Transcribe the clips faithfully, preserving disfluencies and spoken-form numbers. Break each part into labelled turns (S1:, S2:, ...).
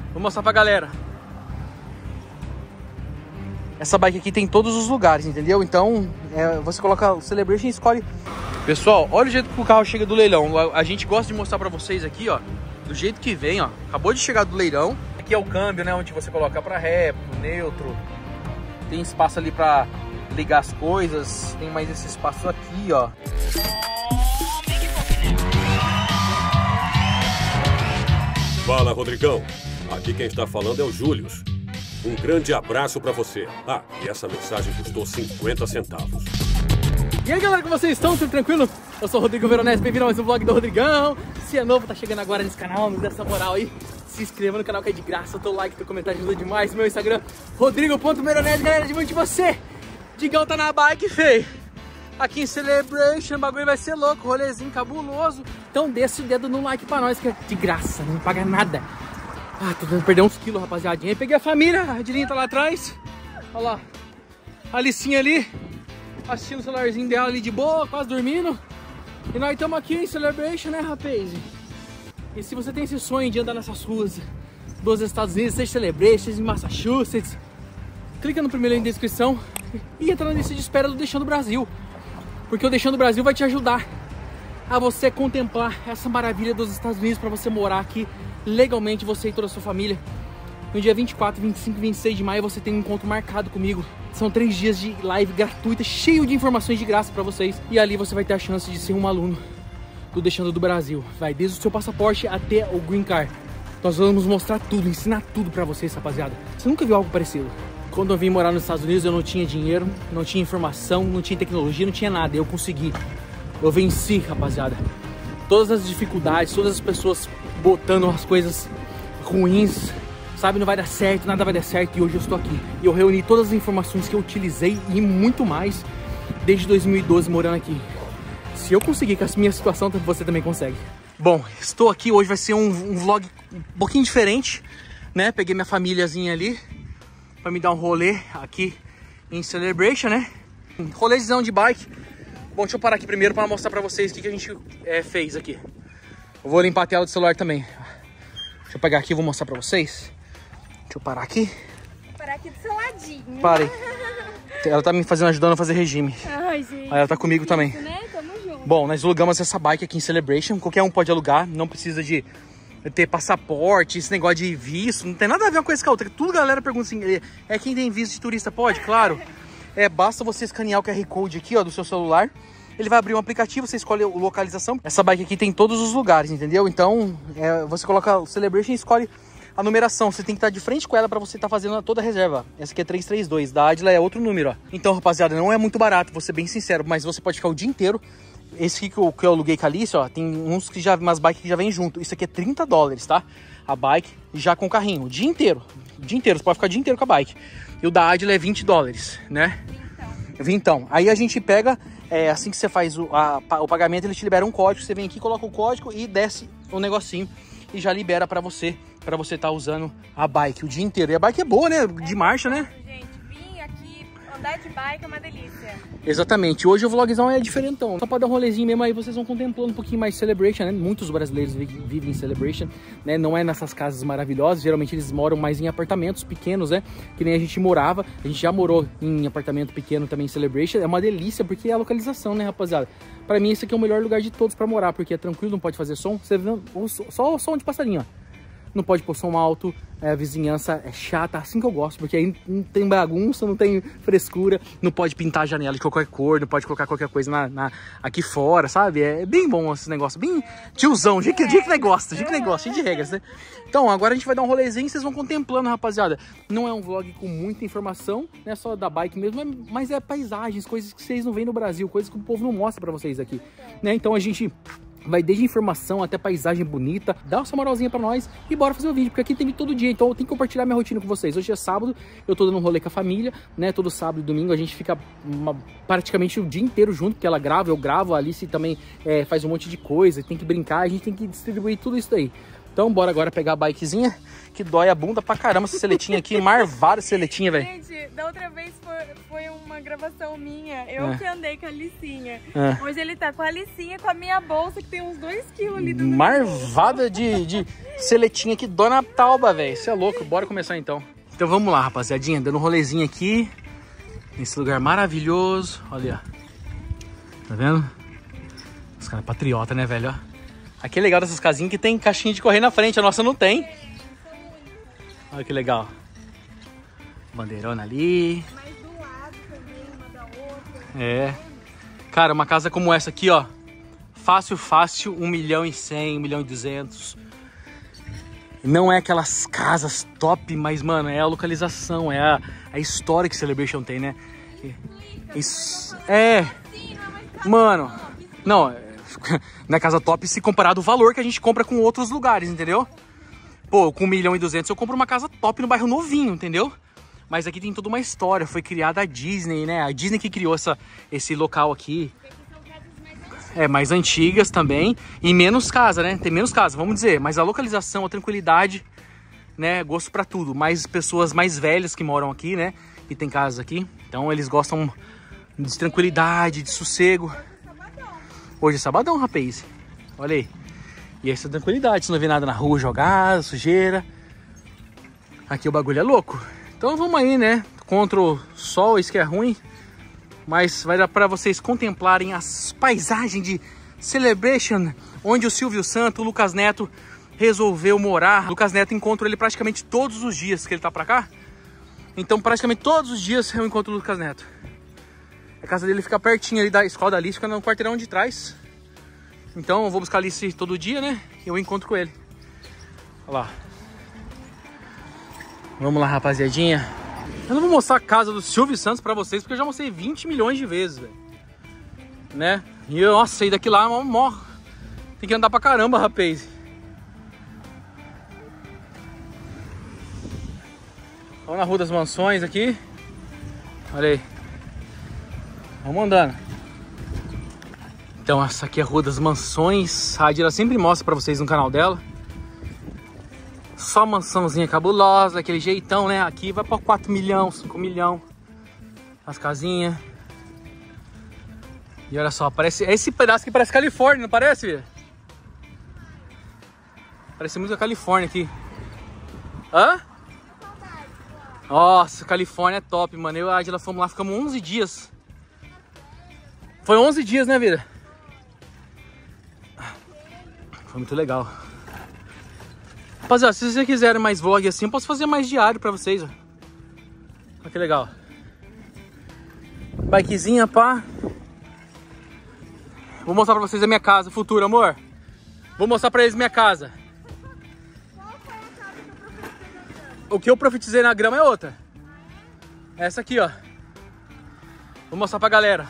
S1: Vou mostrar pra galera. Essa bike aqui tem em todos os lugares, entendeu? Então, é, você coloca o Celebration e escolhe. Pessoal, olha o jeito que o carro chega do leilão. A, a gente gosta de mostrar pra vocês aqui, ó, do jeito que vem, ó. Acabou de chegar do leilão. Aqui é o câmbio, né, onde você coloca pra ré, pro neutro. Tem espaço ali pra ligar as coisas. Tem mais esse espaço aqui, ó.
S2: Fala, Rodrigão. Aqui quem está falando é o Július. Um grande abraço pra você. Ah, e essa mensagem custou cinquenta centavos.
S1: E aí, galera, como vocês estão? Tudo tranquilo? Eu sou o Rodrigo Veronese, bem-vindo a mais um vlog do Rodrigão. Se é novo, tá chegando agora nesse canal, me dá essa moral aí. Se inscreva no canal que é de graça, teu like, teu comentário ajuda demais. Meu Instagram, rodrigo ponto veronese, galera, de muito de você. Digão tá na bike, feio. Aqui em Celebration, o bagulho vai ser louco, rolezinho cabuloso. Então desce o dedo no like pra nós, que é de graça, não paga nada. Ah, tô tentando perder uns quilos, rapaziadinha. Peguei a família, a Adilinha tá lá atrás. Olha lá, a Alicinha ali, assistindo o celularzinho dela ali de boa, quase dormindo. E nós estamos aqui em Celebration, né, rapaz? E se você tem esse sonho de andar nessas ruas dos Estados Unidos, seja Celebration, seja em Massachusetts, clica no primeiro link da descrição e entra na lista de espera do Deixando o Brasil. Porque o Deixando o Brasil vai te ajudar a você contemplar essa maravilha dos Estados Unidos, para você morar aqui legalmente, você e toda a sua família. No dia vinte e quatro, vinte e cinco e vinte e seis de maio você tem um encontro marcado comigo. São três dias de live gratuita, cheio de informações de graça para vocês. E ali você vai ter a chance de ser um aluno do Deixando do Brasil. Vai desde o seu passaporte até o Green Card. Nós vamos mostrar tudo, ensinar tudo para vocês, rapaziada. Você nunca viu algo parecido? Quando eu vim morar nos Estados Unidos eu não tinha dinheiro, não tinha informação, não tinha tecnologia, não tinha nada. Eu consegui. Eu venci, rapaziada. Todas as dificuldades, todas as pessoas botando as coisas ruins, sabe, não vai dar certo, nada vai dar certo, e hoje eu estou aqui. E eu reuni todas as informações que eu utilizei e muito mais desde dois mil e doze morando aqui. Se eu conseguir com a minha situação, você também consegue. Bom, estou aqui, hoje vai ser um, um vlog um pouquinho diferente, né? Peguei minha famíliazinha ali para me dar um rolê aqui em Celebration, né? Rolezão de bike. Bom, deixa eu parar aqui primeiro para mostrar para vocês o que, que a gente é, fez aqui. Eu vou limpar a tela do celular também. Deixa eu pegar aqui e vou mostrar pra vocês. Deixa eu parar aqui.
S3: Vou parar aqui do seu ladinho.
S1: Parei. Ela tá me fazendo, ajudando a fazer regime.
S3: Ai, gente.
S1: Aí ela tá comigo
S3: difícil,
S1: também.
S3: Né? Tamo junto.
S1: Bom, nós alugamos essa bike aqui em Celebration. Qualquer um pode alugar. Não precisa de ter passaporte, esse negócio de visto. Não tem nada a ver uma coisa com a outra. Tudo a galera pergunta assim, é quem tem visto de turista? Pode? Claro. É, basta você escanear o Q R Code aqui, ó, do seu celular. Ele vai abrir um aplicativo, você escolhe a localização. Essa bike aqui tem em todos os lugares, entendeu? Então, é, você coloca o Celebration e escolhe a numeração. Você tem que estar de frente com ela para você estar fazendo toda a reserva. Essa aqui é trezentos e trinta e dois, da Adila é outro número, ó. Então, rapaziada, não é muito barato, vou ser bem sincero, mas você pode ficar o dia inteiro. Esse aqui que eu, que eu aluguei com a Alice, ó, tem uns que já, umas bikes que já vem junto. Isso aqui é trinta dólares, tá? A bike já com o carrinho, o dia inteiro. O dia inteiro, você pode ficar o dia inteiro com a bike. E o da Adila é vinte dólares, né? Então, aí a gente pega, é, assim que você faz o, a, o pagamento, ele te libera um código, você vem aqui, coloca o código e desce o negocinho e já libera pra você, pra você tá usando a bike o dia inteiro. E a bike é boa, né? De
S3: é
S1: marcha, né?
S3: Gente, vim aqui andar de bike é uma delícia.
S1: Exatamente, hoje o vlogzão é diferentão. Só pra dar um rolezinho mesmo, aí vocês vão contemplando um pouquinho mais Celebration, né? Muitos brasileiros vivem em Celebration, né? Não é nessas casas maravilhosas, geralmente eles moram mais em apartamentos pequenos, né? Que nem a gente morava, a gente já morou em apartamento pequeno também em Celebration. É uma delícia, porque é a localização, né, rapaziada? Pra mim esse aqui é o melhor lugar de todos pra morar, porque é tranquilo, não pode fazer som. Você vê só o som de passarinho, ó. Não pode pôr som alto, é, a vizinhança é chata, assim que eu gosto, porque aí não tem bagunça, não tem frescura, não pode pintar a janela de qualquer cor, não pode colocar qualquer coisa na, na, aqui fora, sabe? É bem bom esse negócio, bem tiozão, jeito que negócio, jeito que negócio, cheio de regras, né? Então, agora a gente vai dar um rolezinho e vocês vão contemplando, rapaziada. Não é um vlog com muita informação, não é só da bike mesmo, mas é paisagens, coisas que vocês não veem no Brasil, coisas que o povo não mostra pra vocês aqui, né? Então a gente vai desde informação até paisagem bonita. Dá essa moralzinha pra nós e bora fazer o vídeo, porque aqui tem todo dia, então eu tenho que compartilhar minha rotina com vocês. Hoje é sábado, eu tô dando um rolê com a família, né? Todo sábado e domingo a gente fica uma, praticamente o dia inteiro junto, porque ela grava, eu gravo, a Alice também é, faz um monte de coisa, tem que brincar, a gente tem que distribuir tudo isso daí. Então bora agora pegar a bikezinha que dói a bunda pra caramba essa seletinha aqui. Marvada seletinha, velho.
S3: Gente, da outra vez foi, foi uma gravação minha. Eu
S1: É.
S3: que andei com a Licinha.
S1: É.
S3: Hoje ele tá com a Licinha, com a minha bolsa, que tem uns dois quilos ali dentro.
S1: Marvada de, de seletinha que dói na tauba, velho. Você é louco. Bora começar então. Então vamos lá, rapaziadinha. Dando um rolezinho aqui. Nesse lugar maravilhoso. Olha, ó. Tá vendo? Os caras patriota, né, velho? Ó. Aqui é legal dessas casinhas que tem caixinha de correr na frente. A nossa não tem. Olha que legal. Bandeirona ali.
S3: Mais do lado também, uma da outra.
S1: É. Cara, uma casa como essa aqui, ó. Fácil, fácil. Um milhão e cem, um milhão e duzentos. Não é aquelas casas top, mas, mano, é a localização. É a, a história que Celebration tem, né? Isso. É. Mano. Não, não é casa top se comparado ao valor que a gente compra com outros lugares, entendeu? Pô, com um milhão e duzentos eu compro uma casa top no bairro novinho, entendeu? Mas aqui tem toda uma história, foi criada a Disney, né? A Disney que criou essa, esse local aqui. É, mais antigas também e menos casa, né? Tem menos casa, vamos dizer. Mas a localização, a tranquilidade, né? Gosto pra tudo. Mais pessoas mais velhas que moram aqui, né? E tem casas aqui. Então eles gostam de tranquilidade, de sossego. Hoje é sabadão, rapaz. Olha aí. E essa tranquilidade, você não vê nada na rua jogar, sujeira. Aqui o bagulho é louco. Então vamos aí, né? Contra o sol, isso que é ruim. Mas vai dar para vocês contemplarem as paisagens de Celebration, onde o Silvio Santos, o Lucas Neto, resolveu morar. O Lucas Neto encontro ele praticamente todos os dias que ele tá pra cá. Então praticamente todos os dias eu encontro o Lucas Neto. A casa dele fica pertinho ali da escola da Alice, fica no quarteirão de trás. Então eu vou buscar a Alice todo dia, né? E eu encontro com ele. Olha lá. Vamos lá, rapaziadinha. Eu não vou mostrar a casa do Silvio Santos pra vocês, porque eu já mostrei vinte milhões de vezes, velho. Né? E eu, nossa, saí daqui lá, morro. Tem que andar pra caramba, rapaz. Vamos na Rua das Mansões aqui. Olha aí. Vamos andando. Então essa aqui é a Rua das Mansões. A Adira sempre mostra pra vocês no canal dela. Só mansãozinha cabulosa, aquele jeitão, né? Aqui vai pra quatro milhões, cinco milhões. As casinhas. E olha só, parece esse pedaço que parece Califórnia, não parece, filho? Parece muito a Califórnia aqui. Hã? Nossa, Califórnia é top, mano. Eu e a Adila fomos lá, ficamos onze dias. Foi onze dias, né, vida? Foi muito legal. Rapaziada, se vocês quiserem mais vlog assim, eu posso fazer mais diário pra vocês, ó. Olha que legal. Bikezinha, pá. Vou mostrar pra vocês a minha casa futura, amor. Vou mostrar pra eles minha casa. O que eu profetizei na grama é outra. Essa aqui, ó. Vou mostrar pra galera.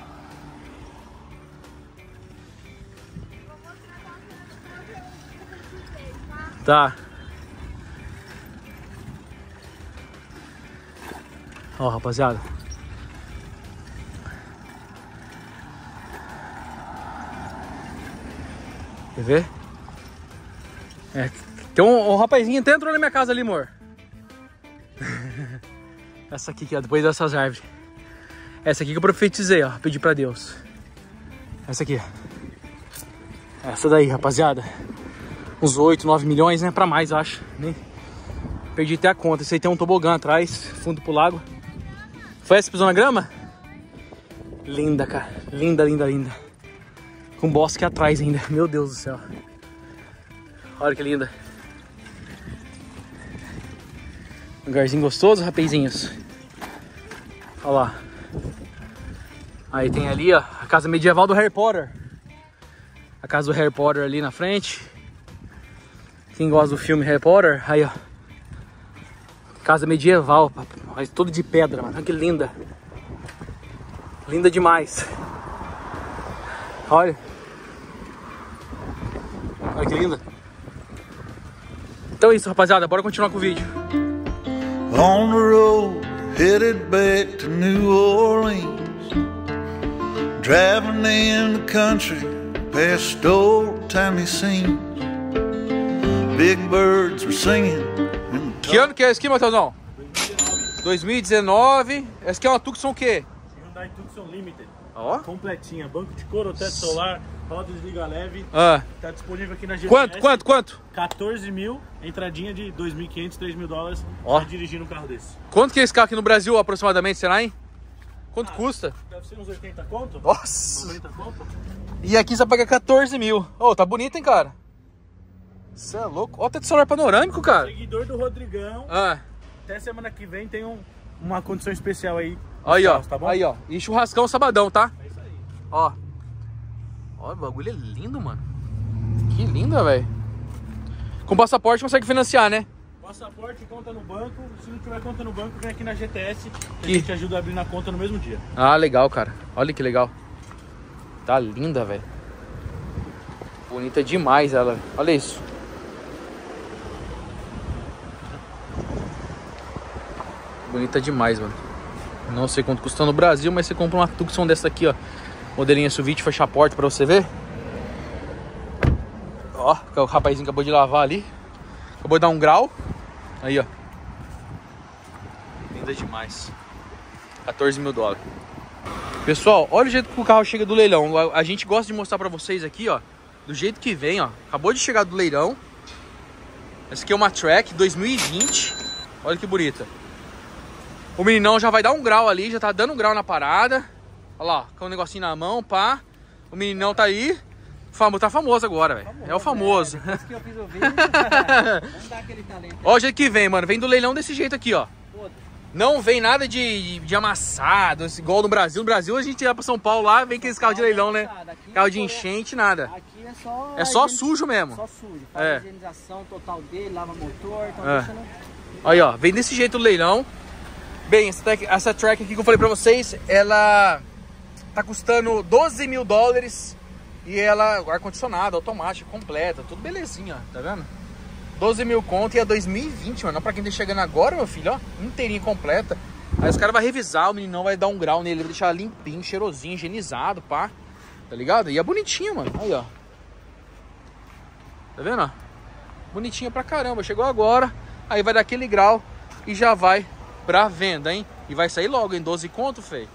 S1: Tá. Ó, rapaziada. Quer ver? É, tem um, um rapazinho até entrou na minha casa ali, amor. Essa aqui, ó, depois dessas árvores. Essa aqui que eu profetizei, ó. Pedi pra Deus. Essa aqui. Essa daí, rapaziada. Uns oito, nove milhões, né? Pra mais, acho. Nem... Perdi até a conta. Esse aí tem um tobogã atrás, fundo pro lago. Foi essa que pisou na grama? Linda, cara. Linda, linda, linda. Com bosque atrás ainda. Meu Deus do céu. Olha que linda. Lugarzinho gostoso, rapazinhos. Olha lá. Aí tem ali, ó, a casa medieval do Harry Potter. A casa do Harry Potter ali na frente. Quem gosta do filme Harry Potter, aí ó. Casa medieval, mas tudo de pedra, mano. Olha que linda. Linda demais. Olha. Olha que linda. Então é isso, rapaziada. Bora continuar com o vídeo.
S4: On the road, headed back to New Orleans. Driving in the country, past old timey scenes. big birds were singing in the
S1: Que ano que é esse aqui, Matheusão? dois mil e dezenove. Essa aqui é uma Tucson o quê?
S5: Hyundai Tucson Limited.
S1: Ó.
S5: Completinha, banco de couro, teto solar, rodas de liga leve.
S1: Ah.
S5: Tá disponível aqui na G P S.
S1: Quanto, quanto, quanto?
S5: quatorze mil, entradinha de dois mil e quinhentos, três mil dólares.
S1: Ó.
S5: Pra dirigir um carro desse.
S1: Quanto que é esse carro aqui no Brasil, aproximadamente, será, hein? Quanto
S5: Ah,
S1: custa?
S5: Deve ser uns oitenta conto?
S1: Nossa!
S5: noventa conto?
S1: E aqui você paga quatorze mil. Ô, oh, tá bonito, hein, cara? Você é louco. Ó, o teto solar panorâmico, cara.
S5: Seguidor do Rodrigão.
S1: Ah.
S5: Até semana que vem tem um, uma condição especial aí.
S1: Aí, ó.
S5: Carros, tá bom?
S1: Aí, ó. E churrascão sabadão, tá?
S5: É isso aí.
S1: Ó. Ó, o bagulho é lindo, mano. Que linda, velho. Com passaporte consegue financiar, né?
S5: Passaporte, conta no banco. Se não tiver conta no banco, vem aqui na G T S. Que
S1: Que-
S5: a gente ajuda a abrir na conta no mesmo dia.
S1: Ah, legal, cara. Olha que legal. Tá linda, velho. Bonita demais ela. Olha isso. Bonita demais, mano. Não sei quanto custa no Brasil, mas você compra uma Tucson dessa aqui, ó. Modelinho S U V, fechar a porta pra você ver. Ó, o rapazinho acabou de lavar ali. Acabou de dar um grau. Aí, ó. Linda demais. quatorze mil dólares. Pessoal, olha o jeito que o carro chega do leilão. A, a gente gosta de mostrar pra vocês aqui, ó. Do jeito que vem, ó. Acabou de chegar do leilão. Essa aqui é uma Track dois mil e vinte. Olha que bonita. O meninão já vai dar um grau ali. Já tá dando um grau na parada. Olha lá, com um negocinho na mão, pá. O meninão tá aí. Famo, tá famoso agora, velho. É o famoso.
S6: É, depois que eu fiz o vídeo, vamos dar aquele talento.
S1: Ó o jeito que vem, mano. Vem do leilão desse jeito aqui, ó.
S6: Foda.
S1: Não vem nada de, de amassado, igual no Brasil. No Brasil a gente ia pra São Paulo lá, vem aqueles carros de leilão, né?
S6: Aqui
S1: Carro de
S6: é-
S1: enchente, nada.
S6: Aqui é só...
S1: É só
S6: higiene-
S1: sujo mesmo.
S6: Só sujo. Faz
S1: É.
S6: a higienização total dele, lava motor, então
S1: É.
S6: deixa no...
S1: Aí, ó, vem desse jeito o leilão. Bem, essa, track- essa track aqui que eu falei pra vocês, ela tá custando doze mil dólares. E ela, ar-condicionado, automático, completa, tudo belezinha, ó, tá vendo? doze mil conto e é dois mil e vinte, mano. Pra quem tá chegando agora, meu filho, ó, inteirinha completa. Aí os caras vão revisar, o meninão vai dar um grau nele, vai deixar limpinho, cheirosinho, higienizado, pá. Tá ligado? E é bonitinho, mano. Aí, ó. Tá vendo, ó? Bonitinha pra caramba. Chegou agora, aí vai dar aquele grau e já vai pra venda, hein? E vai sair logo em doze conto, feio.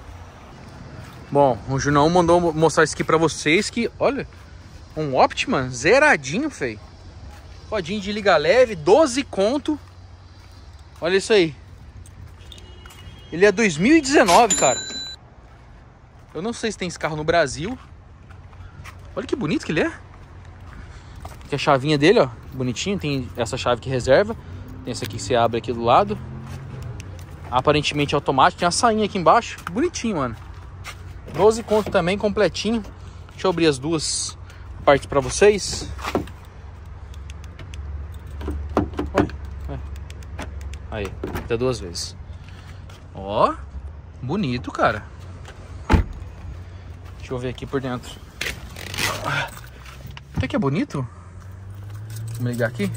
S1: Bom, o Junão mandou mostrar isso aqui pra vocês que, olha, um Optiman zeradinho, feio. Rodinho de liga leve, doze conto. Olha isso aí. Ele é dois mil e dezenove, cara. Eu não sei se tem esse carro no Brasil. Olha que bonito que ele é. Aqui a chavinha dele, ó, bonitinho. Tem essa chave que reserva. Tem essa aqui que você abre aqui do lado. Aparentemente automático. Tem a sainha aqui embaixo. Bonitinho, mano. doze conto também, completinho. Deixa eu abrir as duas partes pra vocês. Ué, ué. Aí, até duas vezes. Ó, bonito, cara. Deixa eu ver aqui por dentro. Até que é bonito. Vamos ligar aqui.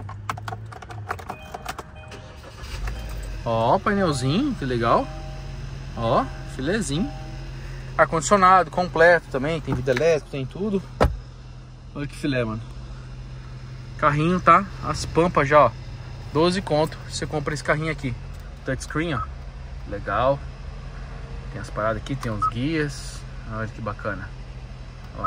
S1: Ó, painelzinho, que legal. Ó, filezinho. Ar-condicionado completo também, tem vidro elétrico, tem tudo. Olha que filé, mano. Carrinho, tá? As pampas já, ó. doze conto. Você compra esse carrinho aqui. Touchscreen, ó. Legal. Tem as paradas aqui, tem uns guias. Olha que bacana. Ó.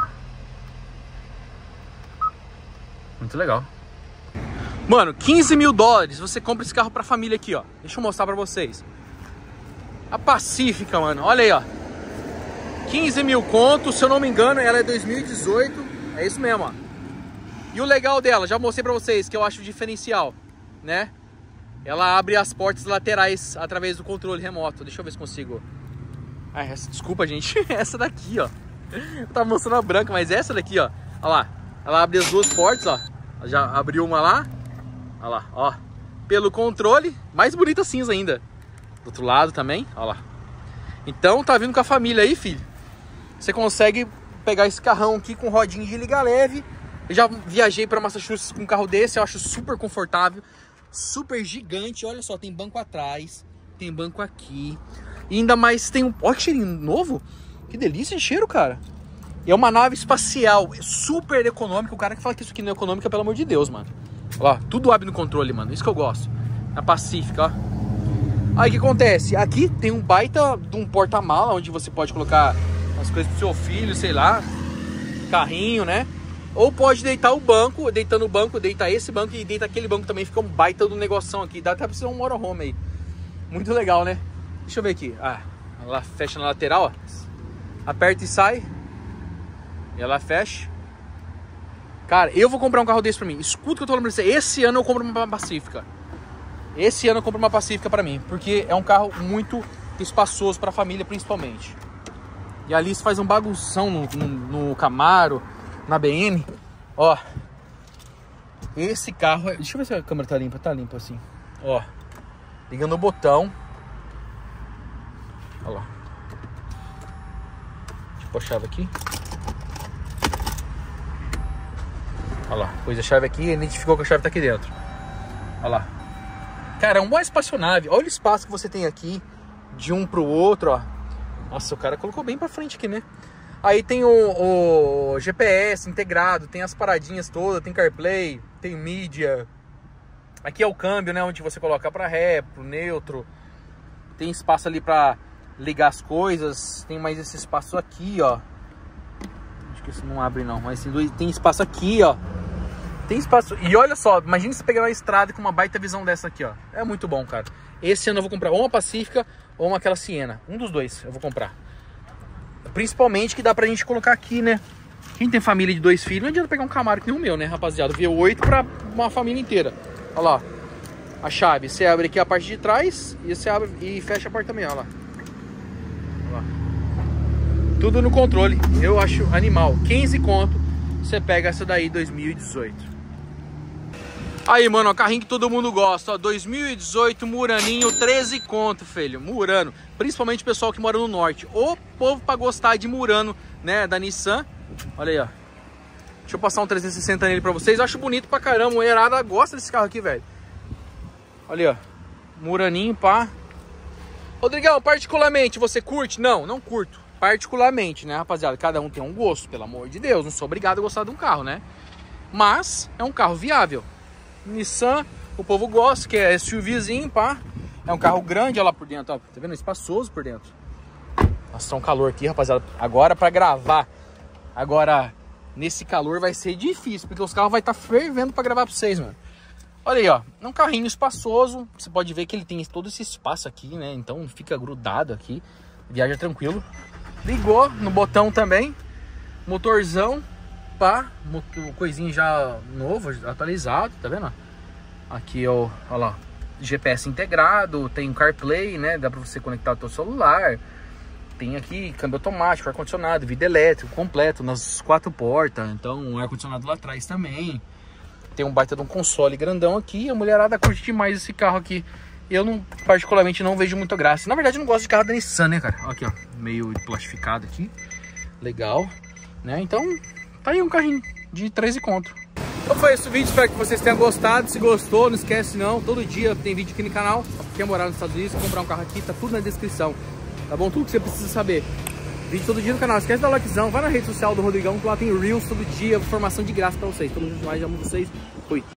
S1: Muito legal. Mano, quinze mil dólares. Você compra esse carro pra família aqui, ó. Deixa eu mostrar pra vocês. A Pacífica, mano. Olha aí, ó. quinze mil conto, se eu não me engano, ela é dois mil e dezoito. É isso mesmo, ó. E o legal dela, já mostrei pra vocês, que eu acho diferencial, né? Ela abre as portas laterais através do controle remoto. Deixa eu ver se consigo. Ah, essa, desculpa, gente. Essa daqui, ó. Eu tava mostrando a branca, mas essa daqui, ó. Olha lá. Ela abre as duas portas, ó. Ela já abriu uma lá. Olha lá, ó. Pelo controle. Mais bonita cinza ainda. Do outro lado também, olha lá. Então, tá vindo com a família aí, filho. Você consegue pegar esse carrão aqui com rodinha de liga leve. Eu já viajei para Massachusetts com um carro desse, eu acho super confortável, super gigante. Olha só, tem banco atrás, tem banco aqui. E ainda mais tem um... Olha que cheirinho novo. Que delícia de cheiro, cara. E é uma nave espacial, super econômica. O cara que fala que isso aqui não é econômica, pelo amor de Deus, mano. Ó, tudo abre no controle, mano. Isso que eu gosto. Na Pacífica, ó. Aí o que acontece? Aqui tem um baita de um porta-mala, onde você pode colocar as coisas pro seu filho, sei lá. Carrinho, né? Ou pode deitar o banco, deitando o banco, deita esse banco e deita aquele banco também. Fica um baita do negoção aqui. Dá até pra ser um motorhome aí. Muito legal, né? Deixa eu ver aqui. Ah, ela fecha na lateral, ó. Aperta e sai. E ela fecha. Cara, eu vou comprar um carro desse pra mim. Escuta o que eu tô falando pra você. Esse ano eu compro uma Pacífica. Esse ano eu compro uma Pacífica pra mim. Porque é um carro muito espaçoso pra família, principalmente. E a Alice faz um bagunção no, no, no Camaro, na B M. Ó. Esse carro... É... Deixa eu ver se a câmera tá limpa. Tá limpa assim. Ó. Ligando o botão. Olha lá. Deixa eu pôr a chave aqui. Olha lá. Pôs a chave aqui e identificou que a chave tá aqui dentro. Olha lá. Cara, é uma espaçonave. Olha o espaço que você tem aqui. De um pro outro, ó. Nossa, o cara colocou bem pra frente aqui, né? Aí tem o, o G P S integrado. Tem as paradinhas todas. Tem CarPlay. Tem mídia. Aqui é o câmbio, né? Onde você coloca pra ré, pro neutro. Tem espaço ali pra ligar as coisas. Tem mais esse espaço aqui, ó. Acho que isso não abre não. Mas tem, tem espaço aqui, ó. Tem espaço. E olha só, imagina você pegar uma estrada com uma baita visão dessa aqui, ó. É muito bom, cara. Esse ano eu vou comprar ou uma Pacífica ou uma aquela Siena. Um dos dois eu vou comprar. Principalmente que dá pra gente colocar aqui, né? Quem tem família de dois filhos, não adianta pegar um Camaro que nem o meu, né, rapaziada? V oito pra uma família inteira. Olha lá. A chave. Você abre aqui a parte de trás e você abre e fecha a porta também, olha lá. Olha lá. Tudo no controle. Eu acho animal. quinze conto. Você pega essa daí dois mil e dezoito. Aí, mano, ó, carrinho que todo mundo gosta, ó, dois mil e dezoito Muraninho, treze conto, filho, Murano, principalmente o pessoal que mora no norte, o povo pra gostar de Murano, né, da Nissan, olha aí, ó, deixa eu passar um trezentos e sessenta nele pra vocês, eu acho bonito pra caramba, a mulherada gosta desse carro aqui, velho, olha aí, ó, Muraninho, pá. Rodrigão, particularmente, você curte? Não, não curto, particularmente, né, rapaziada, cada um tem um gosto, pelo amor de Deus, não sou obrigado a gostar de um carro, né, mas é um carro viável. Nissan, o povo gosta, que é SUVzinho, pá. É um carro grande, olha lá por dentro, ó. Tá vendo? Espaçoso por dentro. Nossa, tá um calor aqui, rapaziada. Agora pra gravar, agora nesse calor vai ser difícil, porque os carros vai estar tá fervendo pra gravar pra vocês, mano. Olha aí, ó. É um carrinho espaçoso. Você pode ver que ele tem todo esse espaço aqui, né? Então fica grudado aqui. Viaja tranquilo. Ligou no botão também. Motorzão. Pá, coisinho já novo, atualizado, tá vendo? Aqui, ó, ó lá, G P S integrado, tem CarPlay, né? Dá pra você conectar o seu celular. Tem aqui câmbio automático, ar-condicionado, vidro elétrico completo nas quatro portas. Então, um ar-condicionado lá atrás também. Tem um baita de um console grandão aqui. A mulherada curte demais esse carro aqui. Eu, não, particularmente, não vejo muita graça. Na verdade, eu não gosto de carro da Nissan, né, cara? Aqui, ó, meio plastificado aqui. Legal, né? Então... tá aí um carrinho de treze conto. Então foi esse o vídeo, espero que vocês tenham gostado. Se gostou, não esquece não, todo dia tem vídeo aqui no canal. Quer morar nos Estados Unidos, comprar um carro aqui, tá tudo na descrição. Tá bom? Tudo que você precisa saber. Vídeo todo dia no canal, esquece de dar likezão, vai na rede social do Rodrigão, que lá tem Reels todo dia, informação de graça pra vocês. Todo mundo mais, amo vocês. Fui.